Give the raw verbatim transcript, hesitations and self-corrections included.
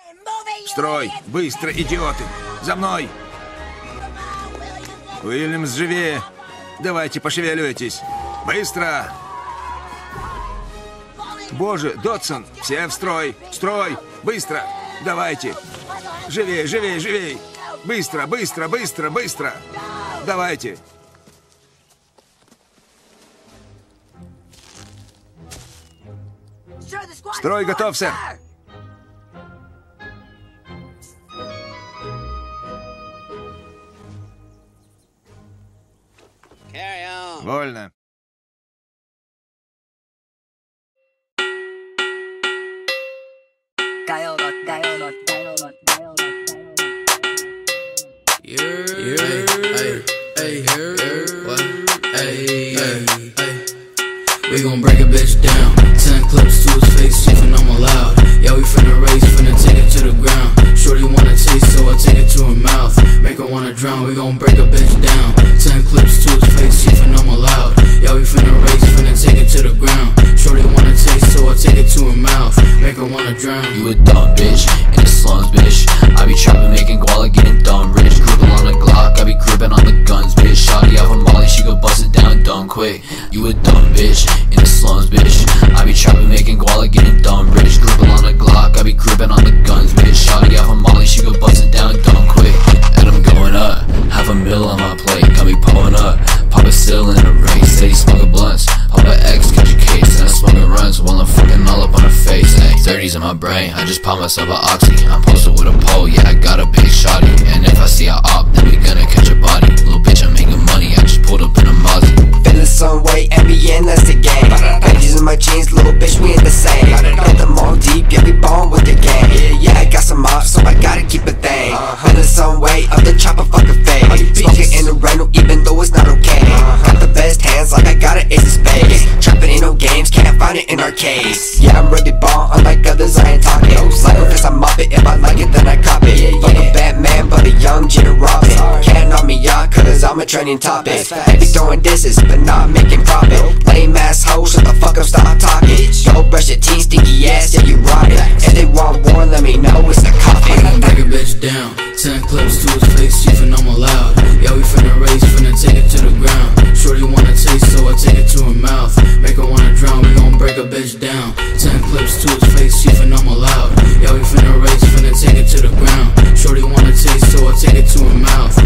Строй! Быстро, идиоты! За мной! Уильямс, живее! Давайте, пошевеливайтесь! Быстро! Боже, Дотсон! Все в строй! Строй! Быстро! Давайте! Живее, живее, живее! Быстро, быстро, быстро, быстро! Давайте! Строй готов, сэр! Вольно. We gon' break a bitch down. Ten clips to his face, chiefin' I'm allowed. Yeah, we finna race, finna take it to the ground. Shorty wanna taste, so I take it to her mouth. Make her wanna drown, we gon' break a bitch down. Ten clips to his face, chiefin' I'm allowed. Yeah, we finna race, finna take it to the ground. Shorty wanna taste, so I take it to her mouth. Make her wanna drown. You a dumb bitch, in the slums, bitch. I be trapping, making guala, getting dumb rich. Gripping on the Glock, I be gripping on the guns, bitch. Shawty off a Molly, she go bust it down dumb quick. You a dumb bitch, in the slums, bitch. I be trapping, making guala, getting dumb rich. Gripping on the Glock, I be gripping on the guns, bitch. Shawty off a Molly, she go bust it down dumb quick. And I'm going up, half a mil on my plate. Got me pulling up, pop a still in a race. Say he smoking blunts, pop a X, catch a case. And I smoking runs while I'm fucking all up on her face. Ay, thirties in my brain, I just pop myself a oxy. I'm posted with a pole, yeah, I got a big shotty. And if I see a op, then we gonna catch a body. Little bitch, I'm making money, I just pulled up in a Mozzie. Feeling some way, N B N, that's the game. Pages in my jeans, little bitch, we ain't the same. Got them all deep, yeah, we ballin' with the gang. Yeah, I got some ops, so I gotta keep a thing. Feeling some way, up the chopper, fucking fade. Smoking in the rental, even though it's not okay. Got the best hands, like I got an ace of spades. Trapping ain't no games, can't find it in arcades. Yeah, I'm really ball, unlike others, I ain't talking. Like cause I mop it, if I like it, then I cop it. Fuck a Batman, but a young Jada Robin. Can't knock me out, cause I'm a trending topic. I be throwing disses, but not making profit. Lame ass hoes, shut the fuck up, stop talking. Go brush your teeth, stinky ass, yeah, you rot it. If they want war, let me know it's the coffee. Break a bitch down, ten clips to his face, chiefin' I'm allowed. Yeah, we finna race, finna take it to the ground. Shorty wanna taste, so I take it to her mouth. Make her wanna drown, we gon' break a bitch down. Ten clips to his face, chiefin' I'm allowed. Yeah, we finna race, finna take it to the ground. Shorty wanna taste, so I take it to her mouth.